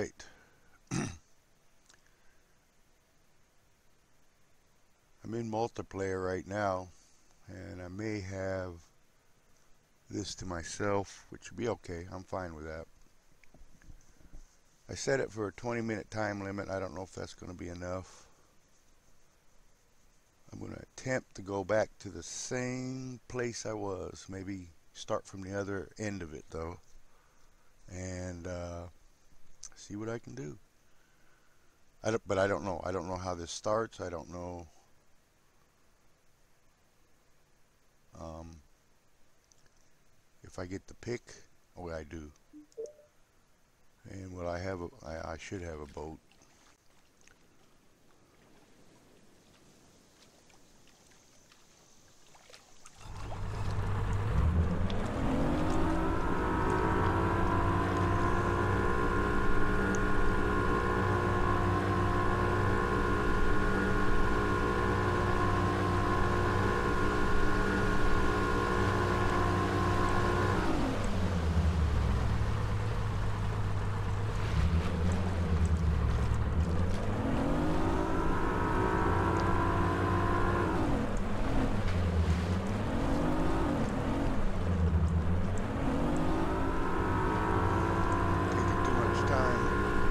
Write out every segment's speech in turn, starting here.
Alright. I'm in multiplayer right now, and I may have this to myself, which would be okay. I'm fine with that. I set it for a 20-minute time limit. I don't know if that's going to be enough. I'm going to attempt to go back to the same place I was. Maybe start from the other end of it, though, and see what I can do. But I don't know. I don't know how this starts. I don't know if I get to pick. Oh, I do. And will I have I should have a boat. Taking too much time.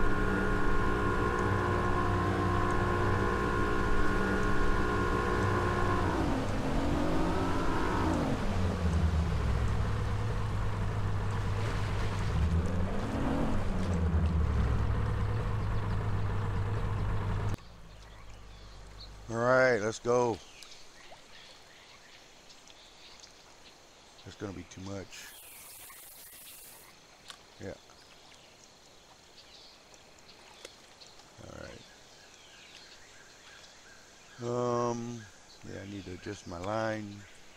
Alright, let's go. That's going to be too much. Yeah. Alright. Yeah, I need to adjust my line.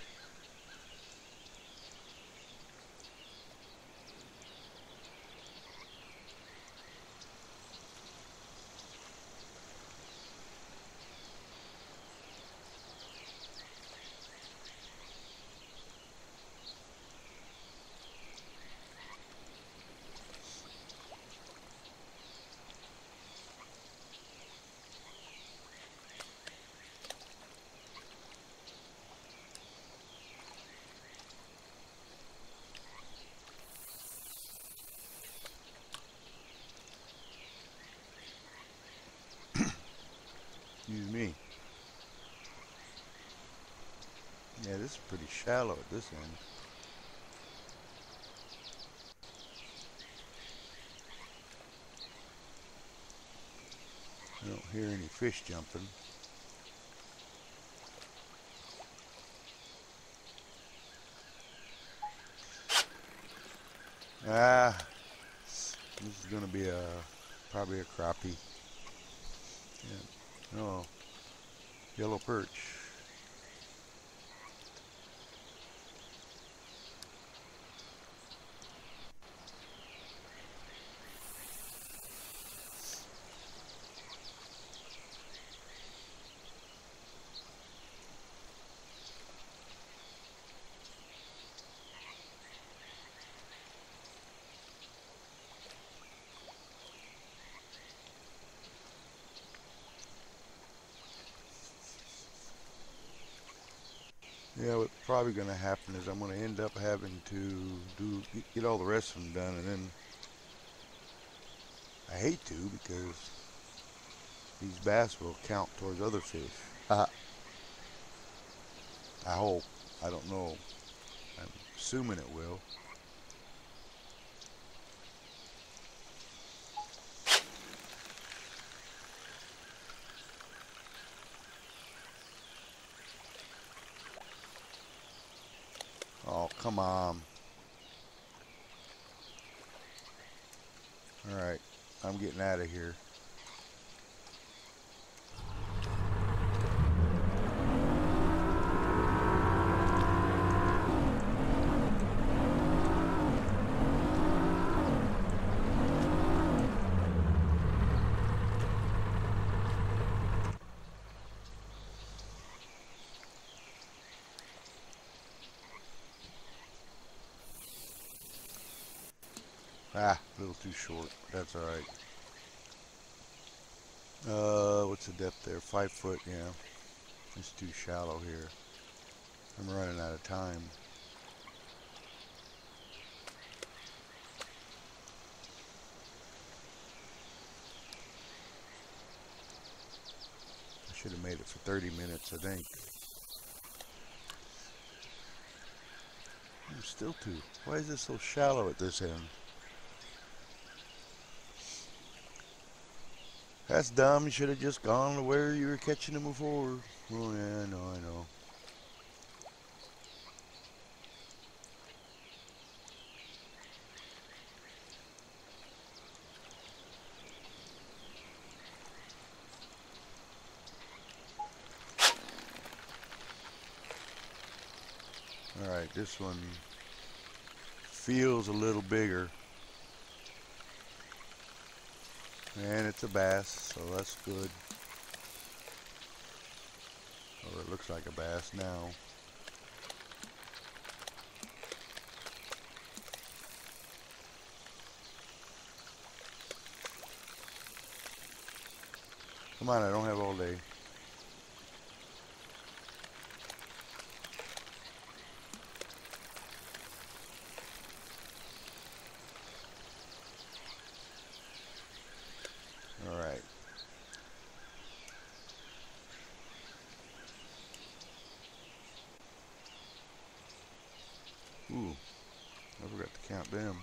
Excuse me. Yeah, this is pretty shallow at this end. I don't hear any fish jumping. Ah, this is going to be probably a crappie. Yeah. Oh, yellow perch. Yeah, what's probably going to happen is I'm going to end up having to get all the rest of them done, and then I hate to because these bass will count towards other fish. I hope. I don't know. I'm assuming it will. Oh, come on. Alright, I'm getting out of here. Ah, a little too short. That's alright. What's the depth there? 5 foot, yeah. It's too shallow here. I'm running out of time. I should have made it for 30 minutes, I think. I'm still too. Why is this so shallow at this end? That's dumb. You should have just gone to where you were catching them before. Oh, yeah, I know, I know. Alright, this one feels a little bigger. And it's a bass, so that's good. Or it looks like a bass now. Come on, I don't have all day. Alright. Ooh, I forgot to count them.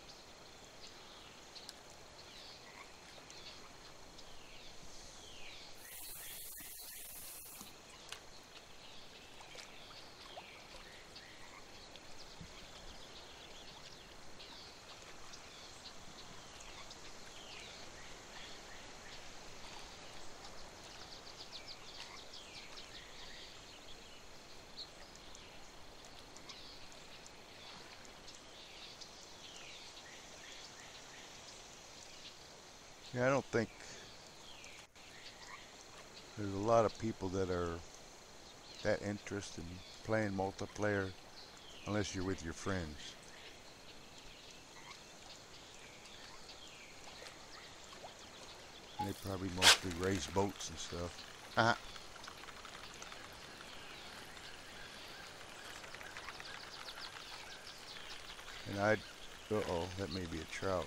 Yeah, I don't think there's a lot of people that are that interested in playing multiplayer unless you're with your friends. And they probably mostly race boats and stuff. And uh-oh, that may be a trout.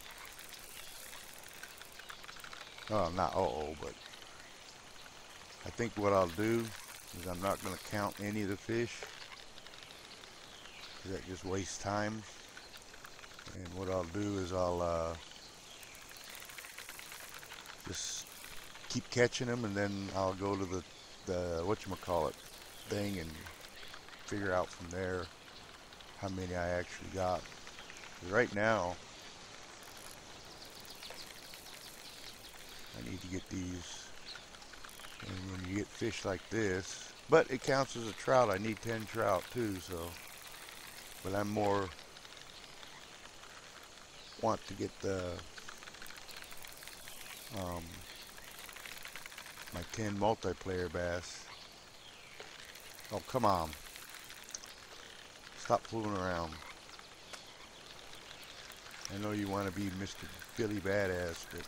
Oh, not uh-oh, but I think what I'll do is I'm not going to count any of the fish, because that just wastes time. And what I'll do is I'll just keep catching them, and then I'll go to the whatchamacallit thing and figure out from there how many I actually got. Right now, I need to get these, and when you get fish like this, but it counts as a trout. I need 10 trout too, so, but I'm more want to get the um, my 10 multiplayer bass. Oh, come on. Stop fooling around. I know you want to be Mr. Billy Badass, but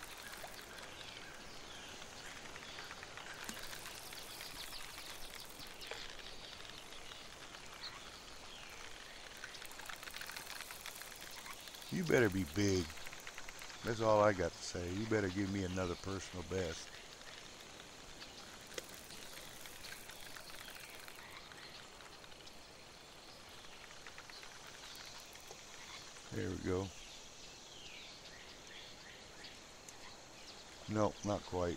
you better be big. That's all I got to say. You better give me another personal best. There we go. No, not quite.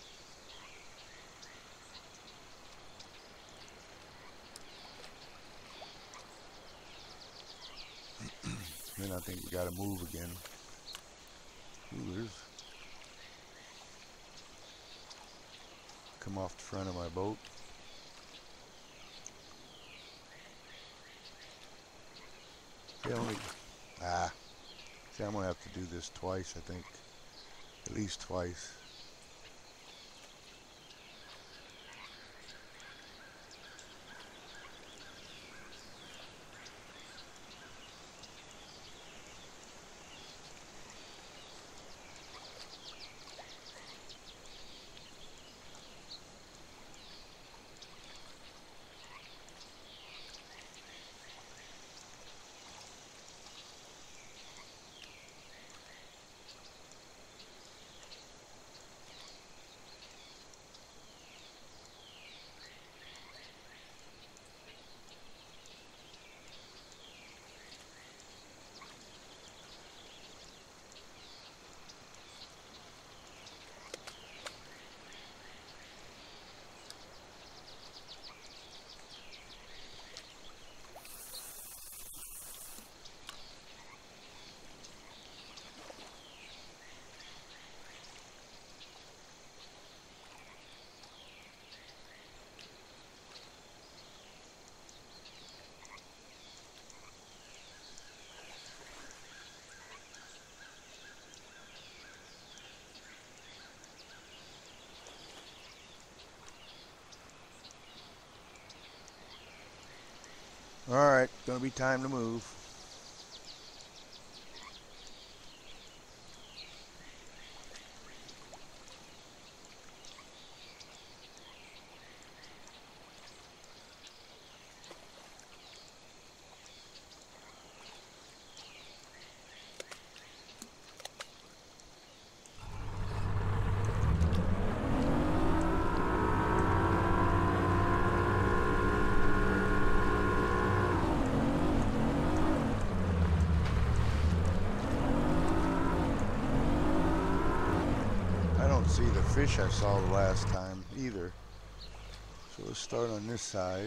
Then I think we got to move again. Ooh, there's come off the front of my boat. See, see, I'm gonna have to do this twice, I think. At least twice. Alright, gonna be time to move. I don't see the fish I saw the last time either. So let's start on this side.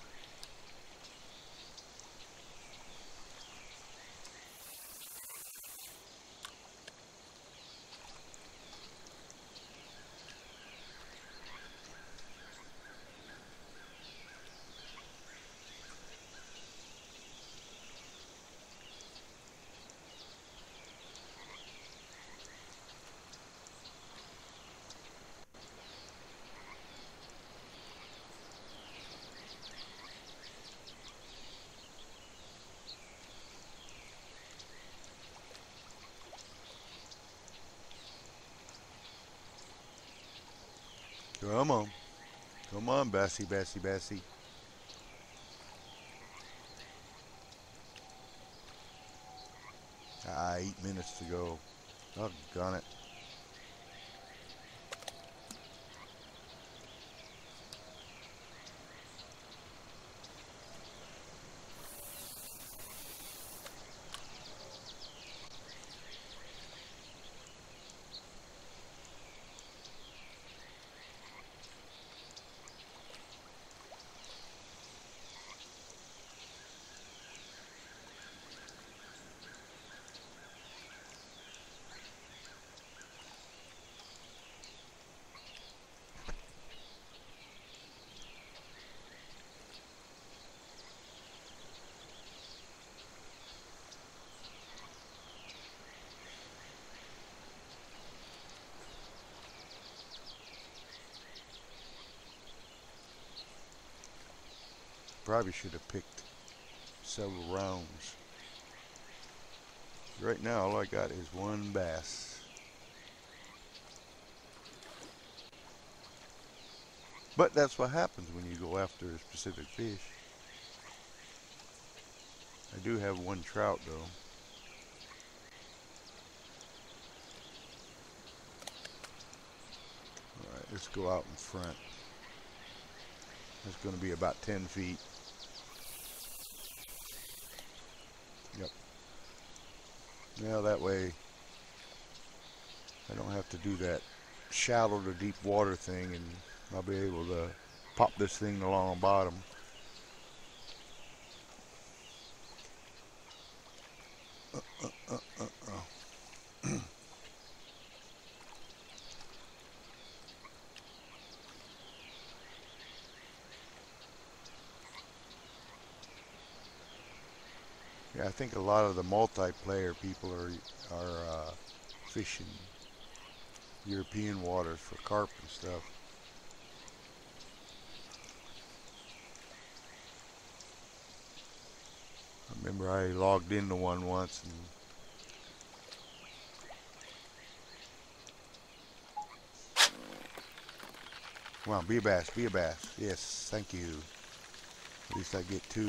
Come on. Come on, Bessie, Bessie, Bessie. 8 minutes to go. Doggone it. Probably should have picked several rounds. Right now, all I got is one bass. But that's what happens when you go after a specific fish. I do have one trout though. Alright, let's go out in front. It's going to be about 10 feet. Yep. Now that way I don't have to do that shallow to deep water thing, and I'll be able to pop this thing along the bottom. Yeah, I think a lot of the multiplayer people are fishing European waters for carp and stuff. I remember I logged into one once and come on, be a bass, be a bass. Yes, thank you. At least I get two.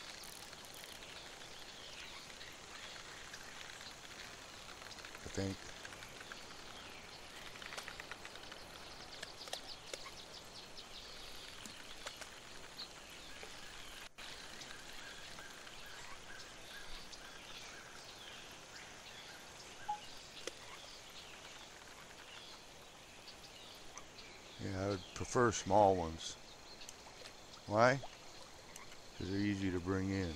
I think. Yeah, I would prefer small ones. Why? Because they're easy to bring in.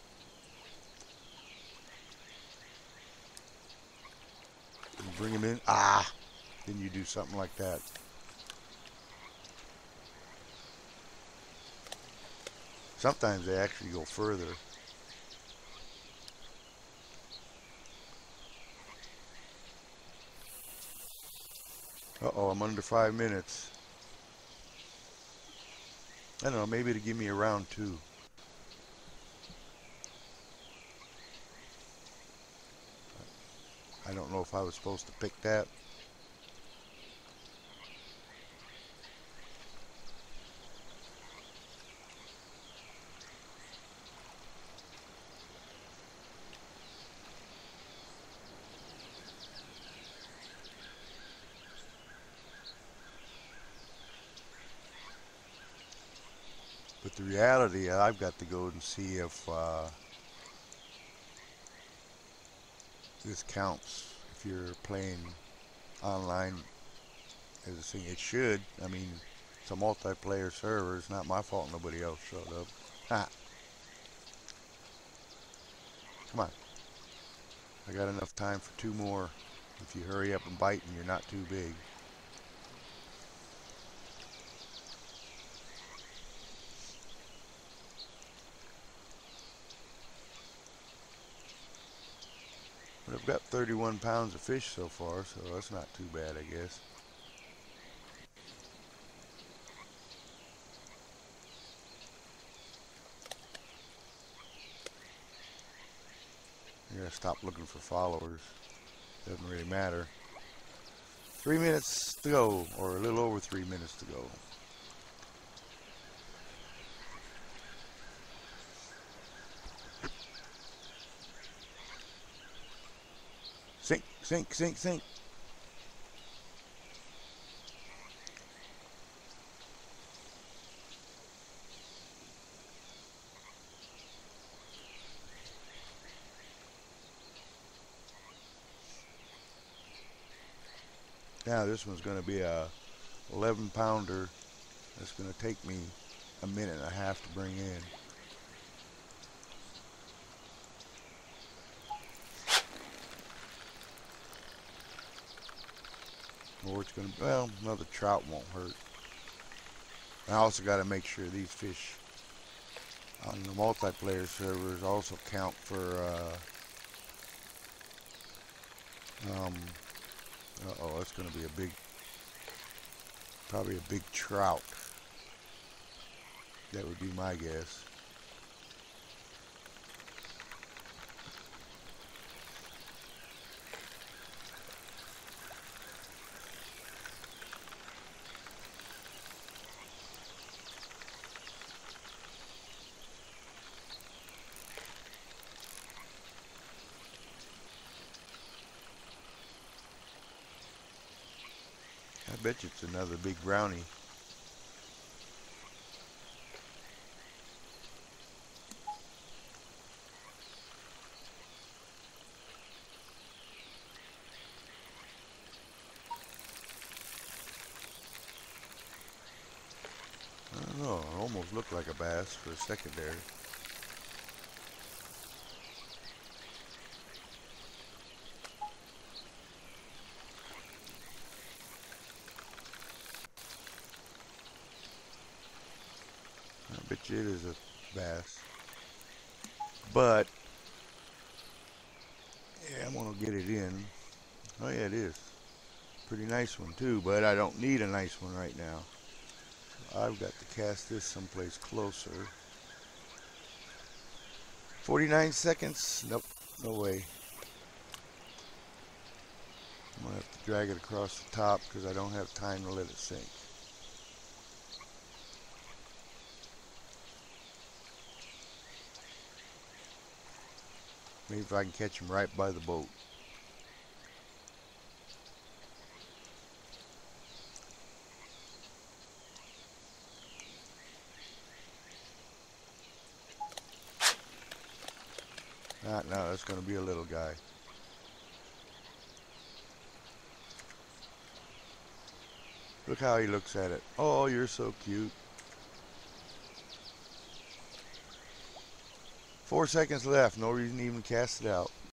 You bring them in, then you do something like that. Sometimes they actually go further. Uh-oh, I'm under 5 minutes. I don't know, maybe to give me a round two. I don't know if I was supposed to pick that. But the reality, I've got to go and see if this counts. If you're playing online as a thing, it should. I mean, it's a multiplayer server. It's not my fault nobody else showed up. Ha! Come on. I got enough time for two more. If you hurry up and bite and you're not too big. But I've got 31 pounds of fish so far, so that's not too bad, I guess. I gotta stop looking for followers. Doesn't really matter. 3 minutes to go, or a little over 3 minutes to go. Sink, sink, sink, sink. Now this one's going to be a 11 pounder. That's going to take me a minute and a half to bring in. Or it's going to, well, another trout won't hurt. I also got to make sure these fish on the multiplayer servers also count for uh-oh, that's going to be a big, probably a big trout. That would be my guess. I bet you it's another big brownie. I don't know, it almost looked like a bass for a second there. I bet you it is a bass. But, yeah, I'm going to get it in. Oh yeah, it is. Pretty nice one too, but I don't need a nice one right now. I've got to cast this someplace closer. 49 seconds. Nope, no way. I'm going to have to drag it across the top because I don't have time to let it sink. Maybe if I can catch him right by the boat. No, it's going to be a little guy. Look how he looks at it. Oh, you're so cute. 4 seconds left. No reason to even cast it out.